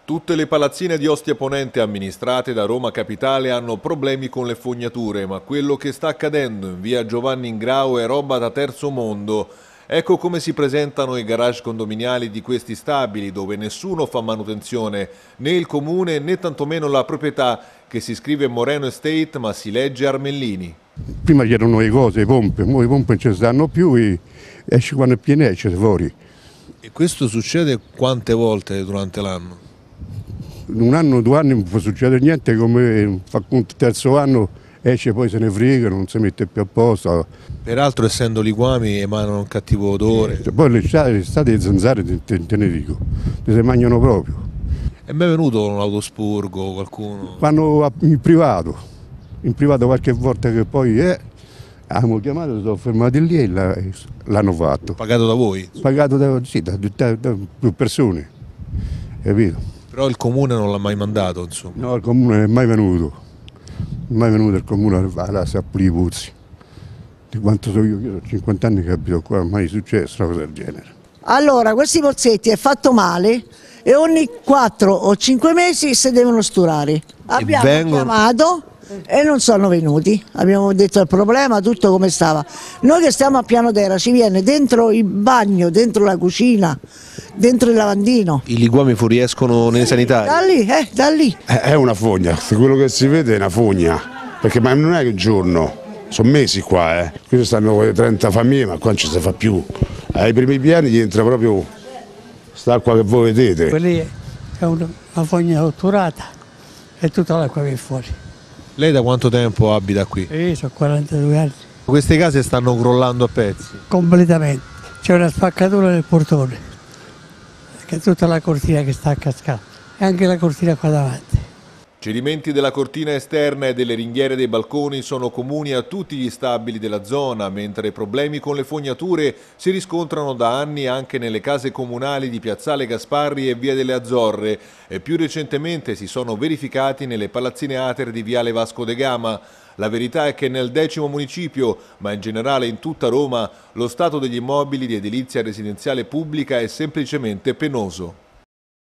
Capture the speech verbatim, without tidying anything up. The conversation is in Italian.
Tutte le palazzine di Ostia Ponente amministrate da Roma Capitale hanno problemi con le fognature, ma quello che sta accadendo in via Giovanni Ingrao è roba da terzo mondo. Ecco come si presentano i garage condominiali di questi stabili, dove nessuno fa manutenzione, né il comune né tantomeno la proprietà, che si scrive Moreno Estate ma si legge Armellini. Prima c'erano le cose, le pompe, ora le pompe non ci stanno più e esce quando è pieno, esce fuori. E questo succede quante volte durante l'anno? In un anno, due anni non può succedere niente, come fa conto il terzo anno esce, poi se ne frega, non si mette più a posto. Peraltro, essendo liquami, emanano un cattivo odore. Poi l'estate le zanzare te, te ne dico, te si mangiano proprio. È mai venuto un autospurgo qualcuno? Vanno in privato, in privato qualche volta che poi eh, abbiamo chiamato, sono fermati lì e l'hanno fatto. Pagato da voi? Pagato da, sì, da, da, da più persone, capito? Però il comune non l'ha mai mandato, insomma. No, il comune non è mai venuto, non è mai venuto il comune a pulire i pozzi. Di quanto so io, io ho cinquanta anni che abito qua, mai è successo una cosa del genere. Allora, questi pozzetti è fatto male e ogni quattro o cinque mesi si devono sturare. Abbiamo vengono... chiamato e non sono venuti, abbiamo detto il problema, tutto come stava. Noi che stiamo a piano terra ci viene dentro il bagno, dentro la cucina, dentro il lavandino. I liquami fuoriescono nei sanitari? Da lì, eh, da lì. È una fogna, se quello che si vede è una fogna, perché ma non è che un giorno, sono mesi qua, eh. Qui ci stanno trenta famiglie, ma qua non ci si fa più. Ai primi piani gli entra proprio quest'acqua che voi vedete. Quella è una, una fogna otturata e tutta l'acqua che è fuori. Lei da quanto tempo abita qui? Io sono quarantadue anni. Queste case stanno crollando a pezzi? Completamente. C'è una spaccatura nel portone, che è tutta la cortina che sta a cascare e anche la cortina qua davanti. Cedimenti della cortina esterna e delle ringhiere dei balconi sono comuni a tutti gli stabili della zona, mentre problemi con le fognature si riscontrano da anni anche nelle case comunali di Piazzale Gasparri e Via delle Azzorre e più recentemente si sono verificati nelle palazzine Ater di Viale Vasco de Gama. La verità è che nel decimo municipio, ma in generale in tutta Roma, lo stato degli immobili di edilizia residenziale pubblica è semplicemente penoso.